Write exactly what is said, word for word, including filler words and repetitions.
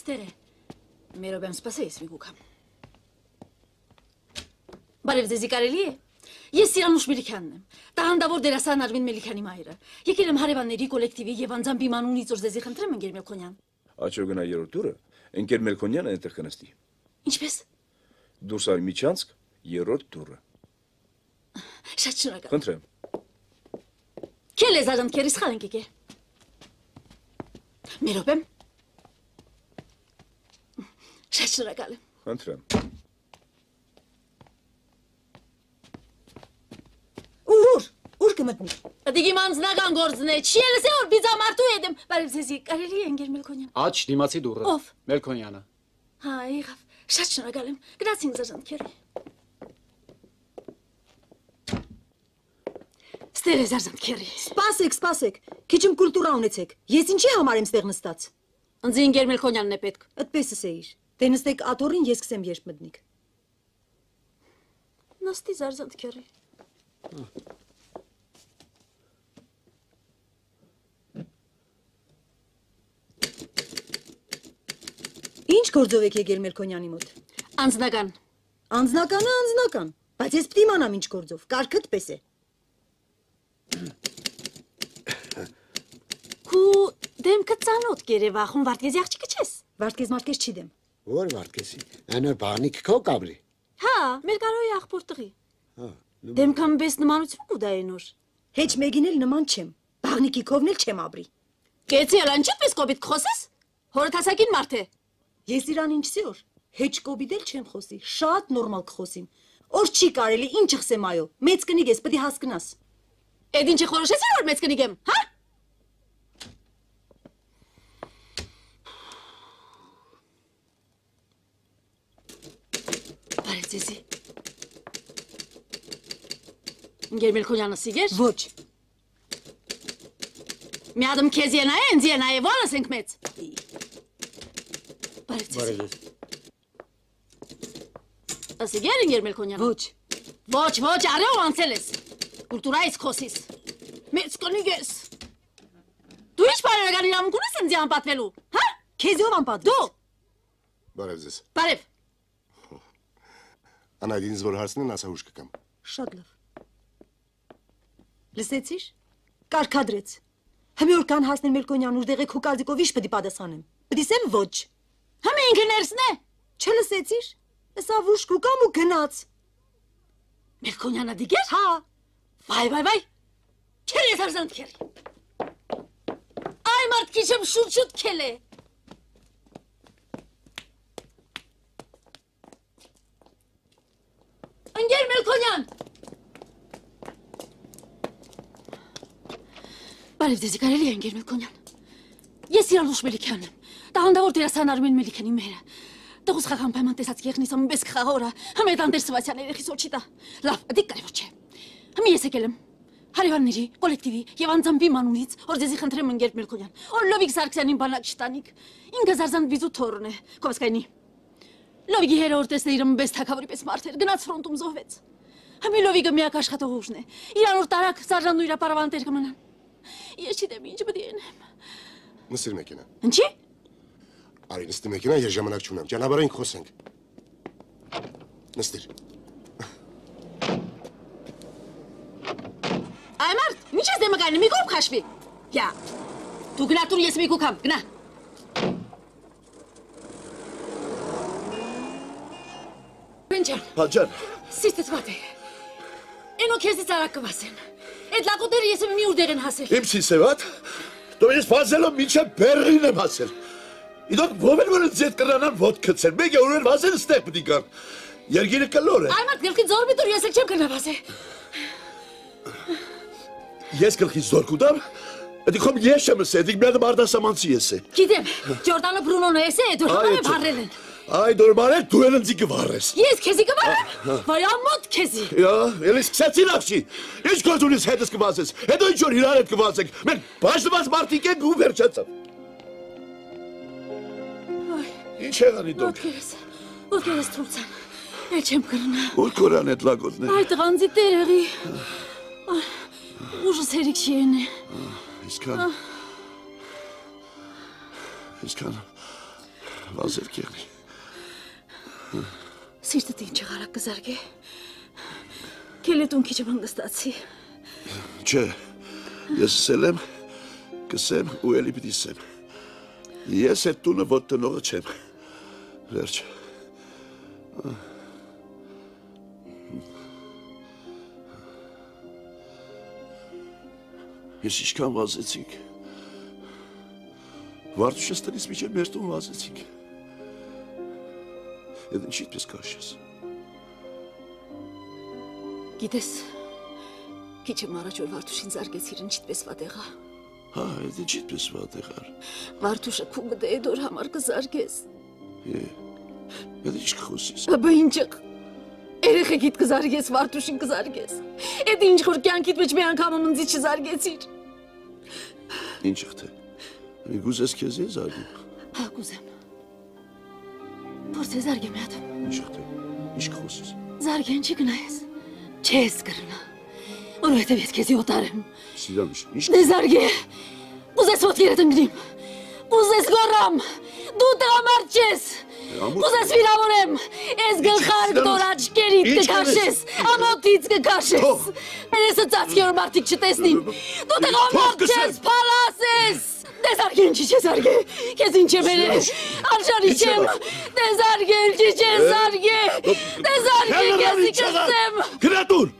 Ստերը, մերով եմ սպասեիս մի գուկամ։ Բարև ձեզի կարելի է։ Ես Սիրանուշ Մելիքյանն եմ, տաղանդավոր դերասան Արմին Մելիքյանի մայրը։ Եկել եմ հարևանների կոլեկտիվի եւ անձամբ իմ անունից որ ձեզի խնդրեմ ընկեր Մելքոնյան։ Աչո գնա երրորդ տուրը, ընկեր Մելքոնյանը այնտեղ կնստի։ Ինչպես։ Դուրս արի Միչանցք, երրորդ տուրը։ Շատ շնորհակալ։ Խնդրեմ։ Քելե զարան քերիս խալենք եկե։ Մերով եմ։ Շատ շնորհակալ եմ։ Խնդրեմ։ Ուր, ուր կմտնի։ Դիգի մանձնական գործն է, չի ելս է որ բիզամարտու едեմ, բարև ձեզի, կարելի է ընկեր Մելքոնյան։ Աչ դիմացի դուռը։ Ով։ Մելքոնյանը։ Հա, եղավ, շատ շնորհակալ եմ, գնացինք զարժան քերի։ Ստերը զարժան քերի։ Սպասեք, սպասեք, քիչմ կուլտուրա ունեցեք, ես ինչի համար եմ ստեղ նստած։ Ընձի ընկեր Մելքոնյանն է պետք։ Այդպեսս էիր, դե նստեք աթոռին, ես կսեմ երբ մտնիք։ Նստի զարժան քերի։ Ինչ գործով եք եկել Մելքոնյանի մոտ։ Անձնական։ Անձնականը անձնական, բայց ես պիտի իմանամ ինչ գործով, կարգդ պես է։ Քու դեմքը ծանոթ գերեվախում Վարդգեզի աղջիկը չես։ Վարդգեզ Մարտկես չի դեմ։ Որ Վարդգեսի, այնօր բանիկ քո կաբրի։ Հա, մեր կարոյի աղբոր տղի։ Դեմքամ պես նմանություն կու դա այնոր։ Հեչ մեկին էլ նման չեմ, բաղնիկի քովն էլ չեմ ապրի։ Կեցի էլ անչի պես կոբիտ կխոսես։ Հորդ հասակին մարդ է։ Ես իրան ինչսի օր, հեչ կոբիդ էլ չեմ խոսի, շատ նորմալ կխոսիմ։ Օր չի կարելի, ինչ խսեմ այո, մեծ կնիկ ես, պտի հասկնաս։ Էդ ինչ խորոշեցի որ մեծ կնիկ եմ, հա։ Բարև ձեզի։ Ընկեր Մելքոնյանը սիգեր։ Ոչ։ Մի ադմ քեզ ենա է, ինձ ենա է, որս ենք մեծ։ Բարև ձեզի։ Ասիգեր ընկեր Մելքոնյանը։ Ոչ։ Ոչ, ոչ, արեո անցել ես։ Կուլտուրայից խոսիս։ Մեծ կնիկ ես։ Դու ինչ բարերական իրավունք ունես ինձ անպատվելու, հա։ Քեզ ով անպատվեց։ Դու։ Բարև ձեզ։ Բարև։ Անայդ ինձ որ հարցնեն, ասա ուշ կգամ։ Շատ լավ։ Լսեցի՞ր։ Կարգադրեց։ Հիմա որ կան հասնել Մելքոնյան ուր դեղեք ու կազիկով իշ պիտի պատասխանեմ։ Պիտի սեմ ոչ։ Հիմա ինքը ներսն է։ Չլսեցի՞ր։ Էսա վուշ կուկամ ու գնաց։ Մելքոնյանը դիգեր։ Հա։ Վայ, վայ, վայ։ Քեր ես արզանդ քեր։ Այ մարդ քիչեմ շուտ-շուտ քել է։ Ընկեր Մելքոնյան։ Բարև ձեզի, կարելի է ընկեր Մելքոնյան։ Ես Սիրանուշ Մելիքյանն եմ, տաղանդավոր դերասան Արմեն Մելիքյանի մերը։ Տղուս խաղան պայման տեսած կեղնիս ամ բես կխաղորը, հմ էդ անդեր սվացյան երեխիս որ չի տա։ Լավ, դիք կարևոր չէ։ Հմ ես եկել եմ, հարևանների, կոլեկտիվի և անձամբ իմ անունից, որ ձեզի խնդրեմ ընկեր Մելքոնյան, որ Լովիկ Սարգսյանին բանակ չտանիք, ինքը զարզան վիզու թորն է, կովսկայնի։ Լովիկի հերը որ տեսնե իրմ բես թակավորի պես մարդ էր, գնաց ֆրոնտում զոհվեց։ Հմի Լովիկը միակ աշխատող ուժն է, իրան որ տարակ զարժանն ու իրա պարավանտեր կմնան։ Ես չիտեմ ինչ պիտի ենեմ։ Նստիր մեքենա։ Ինչի։ Արի նստի մեքենա, ես ժամանակ չունեմ, ճանապարհին խոսենք։ Նստիր։ Այ մարդ, ինչ ես դեմը կայնը, մի կողմ քաշվի։ Յա, դու գնա տուն ես մի կուքամ, գնա։ Բենջան։ Հաջան։ Սիստեց վատ է։ Ենո քեզից արակ կվասեն։ Էդ լակոտերը ես մի ուր դեղ են հասել։ Իմ սիսեվատ, դու ես վազելով մինչև Բեռլին եմ հասել։ Իդոք ով են որ ձետ կրանան ոտ կցել, մեկ է ուր վազել ստեղ պիտի գան։ Երգիրը կլոր է։ Այ մարդ գլխի զոր մի տուր ես էլ չեմ կնա վազե։ Ես գլխի զոր կուտամ, էդի խոմ ես չեմ ես է, էդիք միադը մարդասամանցի ես է։ Գիտեմ, Ջորդանը Բրունոնը ես է, դու հմա է վարել են։ Այ դորմար է, դու են ընձի կվարես։ Ես քեզի կվարեմ, վայ ամոտ քեզի։ Յա, ելի սկսեցին աղջի, ինչ գործ ունիս հետս կվազես, հետո ինչ որ իրար հետ կվազենք, մենք բաշնված մարդիկ ենք ու վերջացավ։ Ինչ եղանի դոք։ Ոտքերս, ոտքերս թուրցան, էլ չեմ կրնա։ Ուր կորան էդ լագոտն է։ Այ տղանձի տերեղի, ուժս հերիք չի են է։ Իսկան, իսկան, Վազել կեղնի։ Սիրտդ ինչ եղարակ կզարգե։ Քելետուն քիչ մանգստացի։ Չէ, ես ասել եմ, կսեմ ու էլի պիտի սեմ։ Ես այդ տունը ոտ տնողը չեմ։ Վերջ։ Ես ինչքան վազեցինք։ Վարդուշս տնից միջև մեր տուն վազեցինք։ Եդ ինչի պես կաշես։ Գիտես, քիչ եմ առաջ որ Վարդուշին զարգեցիր ինչի պես վատեղա։ Հա, եդ ինչի պես վատեղար։ Վարդուշը քու գդե դոր համար կզարգես։ Է, եդ ինչ կխոսիս։ Բա ինչը։ Երեխեքիդ կզարգես, Վարդուշին կզարգես։ Էդ ինչ որ կյանքիդ մեջ մի անգամ մնձի չզարգեցիր։ Ինչ ըխթե։ Գուզես քեզ ես զարգեմ։ Հա, կուզեմ։ Փորձե զարգեմ մի հատ։ Ինչ ըխթե։ Ինչ կխոսիս։ Զարգեն չի գնայես։ Չես կրնա։ Որովհետև ես քեզի օտար եմ։ Սիրամիշ, ինչ Դե զարգե։ Կուզես ոտքերդ ընկնիմ։ Կուզես գոռամ։ Դու տղամարդ չես։ Կուզես վիրավորեմ։ Ես գլխարկ դոր աչքերիդ կքաշես, ամոթից կքաշես։ Երեսը ծածկի որ մարդիկ չտեսնին։ Դու տղամարդ չես, փալաս ես։ Դե զարգե ինչի չես զարգե։ Քեզ ինչ եմ երել։ Արժանի չեմ։ Դե զարգե ինչի չես զարգե։ Դե զարգե քեզի կսեմ։ Գնա տուն։